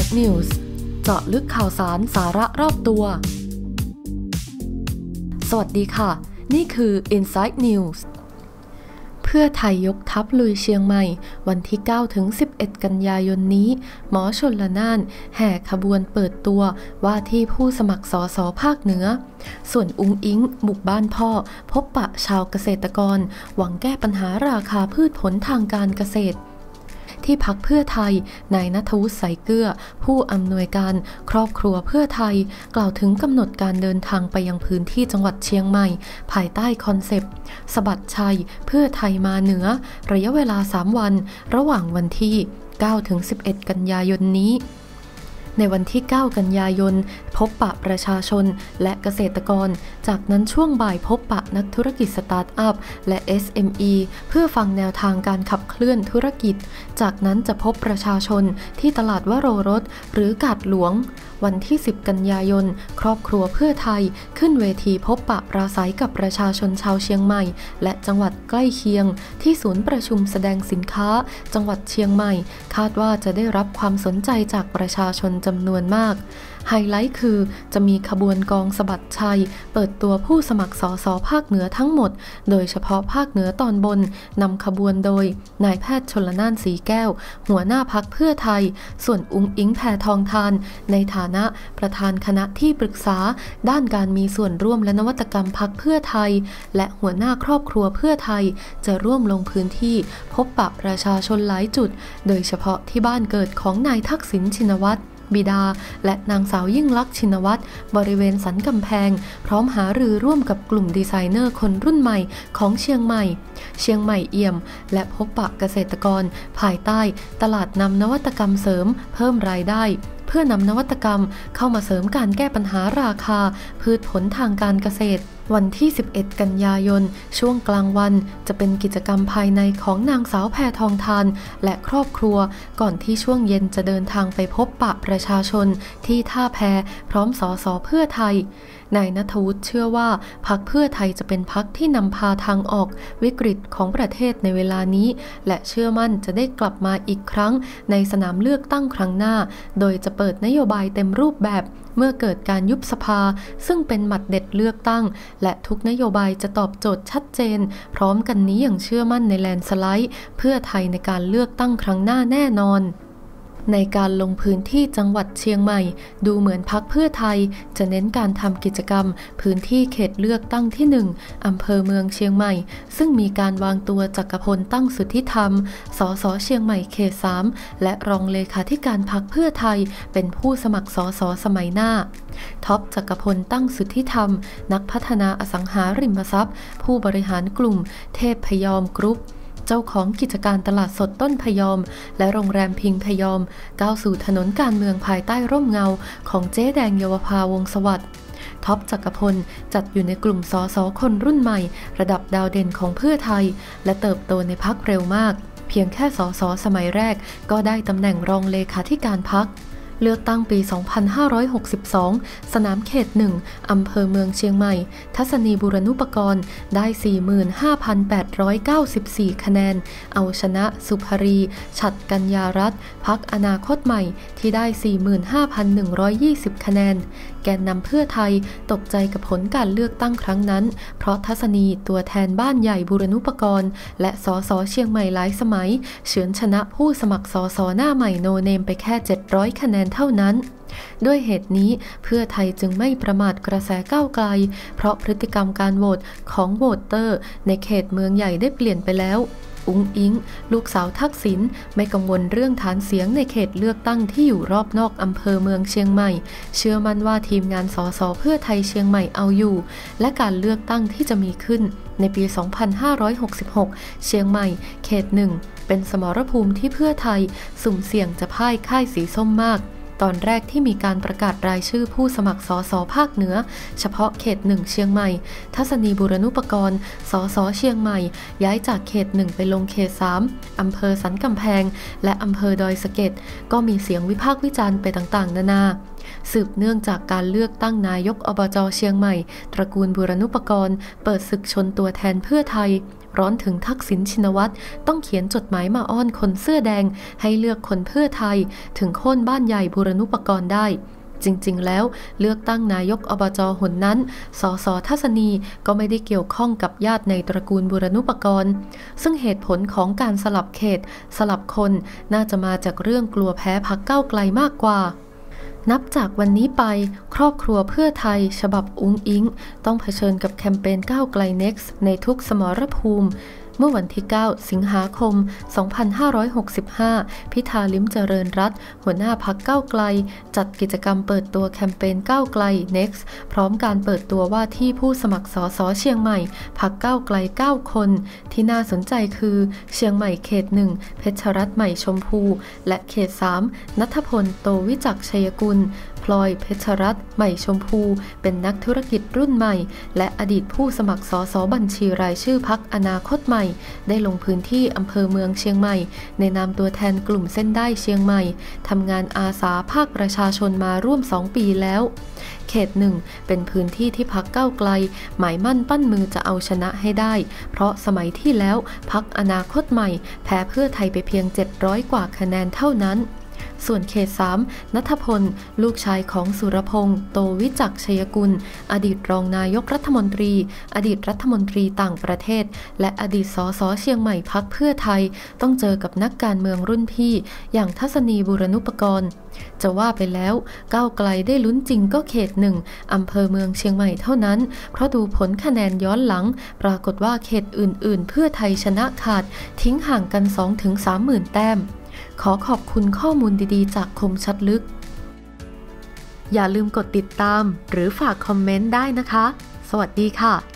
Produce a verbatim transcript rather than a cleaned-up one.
Inside News เจาะลึกข่าวสารสาระรอบตัวสวัสดีค่ะนี่คือ Inside News เพื่อไทยยกทัพลุยเชียงใหม่วันที่ เก้าถึงสิบเอ็ด กันยายนนี้หมอชลน่านแห่ขบวนเปิดตัวว่าที่ผู้สมัครสสภาคเหนือส่วนอุ๊งอิ๊งบุกบ้านพ่อพบปะชาวเกษตรกรหวังแก้ปัญหาราคาพืชผลทางการเกษตรที่พรรคเพื่อไทยนายณัฐวุฒิ สายเกลือผู้อำนวยการครอบครัวเพื่อไทยกล่าวถึงกำหนดการเดินทางไปยังพื้นที่จังหวัดเชียงใหม่ภายใต้คอนเซปต์สะบัดชัยเพื่อไทยมาเหนือระยะเวลาสามวันระหว่างวันที่ เก้าถึงสิบเอ็ด กันยายนนี้ในวันที่ เก้า กันยายนพบปะประชาชนและเกษตรกรจากนั้นช่วงบ่ายพบปะนักธุรกิจสตาร์ทอัพและ เอส เอ็ม อี เพื่อฟังแนวทางการขับเคลื่อนธุรกิจจากนั้นจะพบประชาชนที่ตลาดวโรรสหรือกาดหลวงวันที่ สิบ กันยายนครอบครัวเพื่อไทยขึ้นเวทีพบปะปราศัยกับประชาชนชาวเชียงใหม่และจังหวัดใกล้เคียงที่ศูนย์ประชุมแสดงสินค้าจังหวัดเชียงใหม่คาดว่าจะได้รับความสนใจจากประชาชนจำนวนมากไฮไลท์คือจะมีขบวนกองสะบัดชัยเปิดตัวผู้สมัครสสภาคเหนือทั้งหมดโดยเฉพาะภาคเหนือตอนบนนำขบวนโดยนายแพทย์ชลน่านสีแก้วหัวหน้าพรรคเพื่อไทยส่วนอุ๊งอิ๊งแพทองธารในฐานะประธานคณะที่ปรึกษาด้านการมีส่วนร่วมและนวัตกรรมพรรคเพื่อไทยและหัวหน้าครอบครัวเพื่อไทยจะร่วมลงพื้นที่พบปะประชาชนหลายจุดโดยเฉพาะที่บ้านเกิดของนายทักษิณชินวัตรบิดาและนางสาวยิ่งลักษณ์ชินวัตรบริเวณสันกำแพงพร้อมหารือร่วมกับกลุ่มดีไซเนอร์คนรุ่นใหม่ของเชียงใหม่เชียงใหม่เอี่ยมและพบปะเกษตรกรภายใต้ตลาดนำนวัตกรรมเสริมเพิ่มรายได้เพื่อนำนวัตกรรมเข้ามาเสริมการแก้ปัญหาราคาพืชผลทางการเกษตรวันที่ สิบเอ็ด กันยายนช่วงกลางวันจะเป็นกิจกรรมภายในของนางสาวแพทองธารและครอบครัวก่อนที่ช่วงเย็นจะเดินทางไปพบปะประชาชนที่ท่าแพพร้อมสสเพื่อไทยนายณัฐวุฒิเชื่อว่าพรรคเพื่อไทยจะเป็นพรรคที่นำพาทางออกวิกฤตของประเทศในเวลานี้และเชื่อมั่นจะได้กลับมาอีกครั้งในสนามเลือกตั้งครั้งหน้าโดยจะเปิดนโยบายเต็มรูปแบบเมื่อเกิดการยุบสภาซึ่งเป็นหมัดเด็ดเลือกตั้งและทุกนโยบายจะตอบโจทย์ชัดเจนพร้อมกันนี้อย่างเชื่อมั่นในแลนด์สไลด์เพื่อไทยในการเลือกตั้งครั้งหน้าแน่นอนในการลงพื้นที่จังหวัดเชียงใหม่ดูเหมือนพรรคเพื่อไทยจะเน้นการทำกิจกรรมพื้นที่เขตเลือกตั้งที่หนึ่งอำเภอเมืองเชียงใหม่ซึ่งมีการวางตัวจักรพลตั้งสุทธิธรรมสสเชียงใหม่เขตสามและรองเลขาธิการพรรคเพื่อไทยเป็นผู้สมัครสสสมัยหน้าท็อปจักรพลตั้งสุทธิธรรมนักพัฒนาอสังหาริมทรัพย์ผู้บริหารกลุ่มเทพพยอมกรุ๊ปเจ้าของกิจการตลาดสดต้นพยอมและโรงแรมพิงพยอมก้าวสู่ถนนการเมืองภายใต้ร่มเงาของเจ๊แดงเยาวภาวงศ์สวัสดิ์ท็อปจักรพลจัดอยู่ในกลุ่มสสคนรุ่นใหม่ระดับดาวเด่นของเพื่อไทยและเติบโตในพรรคเร็วมากเพียงแค่สสสมัยแรกก็ได้ตำแหน่งรองเลขาธิการพรรคเลือกตั้งปี สองพันห้าร้อยหกสิบสอง สนามเขตหนึ่งอำเภอเมืองเชียงใหม่ทัศนีบุรณุปกรณ์ได้ สี่หมื่นห้าพันแปดร้อยเก้าสิบสี่ คะแนนเอาชนะสุภรีฉัตรกัญญารัตน์พรรคอนาคตใหม่ที่ได้ สี่หมื่นห้าพันหนึ่งร้อยยี่สิบ คะแนนแกนนำเพื่อไทยตกใจกับผลการเลือกตั้งครั้งนั้นเพราะทัศนีตัวแทนบ้านใหญ่บุรณุปกรณ์และสสเชียงใหม่หลายสมัยเฉือนชนะผู้สมัครสสหน้าใหม่โนเนมไปแค่เจ็ดร้อยคะแนนเท่านั้นด้วยเหตุนี้เพื่อไทยจึงไม่ประมาทกระแสก้าวไกลเพราะพฤติกรรมการโหวตของโหวตเตอร์ในเขตเมืองใหญ่ได้เปลี่ยนไปแล้วอุ๊งอิ๊งลูกสาวทักษิณไม่กังวลเรื่องฐานเสียงในเขตเลือกตั้งที่อยู่รอบนอกอำเภอเมืองเชียงใหม่เชื่อมั่นว่าทีมงานสสเพื่อไทยเชียงใหม่เอาอยู่และการเลือกตั้งที่จะมีขึ้นในปี สองพันห้าร้อยหกสิบหก เชียงใหม่เขตหนึ่งเป็นสมรภูมิที่เพื่อไทยสุ่มเสี่ยงจะพ่ายค่ายสีส้มมากตอนแรกที่มีการประกาศรายชื่อผู้สมัครสสภาคเหนือเฉพาะเขตหนึ่งเชียงใหม่ทัศนีบุรณุปกรณ์สสเชียงใหม่ย้ายจากเขตหนึ่งไปลงเขตสามอำเภอสันกำแพงและอำเภอดอยสะเก็ดก็มีเสียงวิพากษ์วิจารณ์ไปต่างๆนานาสืบเนื่องจากการเลือกตั้งนายกอบจเชียงใหม่ตระกูลบุรณุปกรณ์เปิดศึกชนตัวแทนเพื่อไทยร้อนถึงทักษิณชินวัตรต้องเขียนจดหมายมาอ้อนคนเสื้อแดงให้เลือกคนเพื่อไทยถึงโค่นบ้านใหญ่บูรณุปกรณ์ได้จริงๆแล้วเลือกตั้งนายกอบจ.หนนั้นสส.ทัศนีก็ไม่ได้เกี่ยวข้องกับญาติในตระกูลบูรณุปกรณ์ซึ่งเหตุผลของการสลับเขตสลับคนน่าจะมาจากเรื่องกลัวแพ้พรรคก้าวไกลมากกว่านับจากวันนี้ไปครอบครัวเพื่อไทยฉบับอุ๊งอิ๊งต้องเผชิญกับแคมเปญก้าวไกล Next ในทุกสมรภูมิเมื่อวันที่เก้าสิงหาคมสองพันห้าร้อยหกสิบห้าพิธาลิ้มเจริญรัตน์หัวหน้าพรรคก้าวไกลจัดกิจกรรมเปิดตัวแคมเปญก้าวไกล Next พร้อมการเปิดตัวว่าที่ผู้สมัครสสเชียงใหม่พรรคก้าวไกลเก้าคนที่น่าสนใจคือเชียงใหม่เขตหนึ่งเพชรรัตน์ใหม่ชมพูและเขตสามณัฐพลโตวิจักรชัยกุลพลอยเพชรรัตน์ใหม่ชมพูเป็นนักธุรกิจรุ่นใหม่และอดีตผู้สมัครสสบัญชีรายชื่อพรรคอนาคตใหม่ได้ลงพื้นที่อำเภอเมืองเชียงใหม่ในนามตัวแทนกลุ่มเส้นได้เชียงใหม่ทำงานอาสาภาคประชาชนมาร่วมสองปีแล้วเขตหนึ่งเป็นพื้นที่ที่พรรคก้าวไกลหมายมั่นปั้นมือจะเอาชนะให้ได้เพราะสมัยที่แล้วพรรคอนาคตใหม่แพ้เพื่อไทยไปเพียงเจ็ดร้อยกว่าคะแนนเท่านั้นส่วนเขตสามณัฐพลลูกชายของสุรพงษ์โตวิจักรชัยกุลอดีตรองนายกรัฐมนตรีอดีตรัฐมนตรีต่างประเทศและอดีตสสเชียงใหม่พรรคเพื่อไทยต้องเจอกับนักการเมืองรุ่นพี่อย่างทัศนีบูรณุปกรณ์จะว่าไปแล้วก้าวไกลได้ลุ้นจริงก็เขตหนึ่งอำเภอเมืองเชียงใหม่เท่านั้นเพราะดูผลคะแนนย้อนหลังปรากฏว่าเขตอื่นๆเพื่อไทยชนะขาดทิ้งห่างกัน สองถึงสามหมื่น แต้มขอขอบคุณข้อมูลดีๆจากคมชัดลึกอย่าลืมกดติดตามหรือฝากคอมเมนต์ได้นะคะสวัสดีค่ะ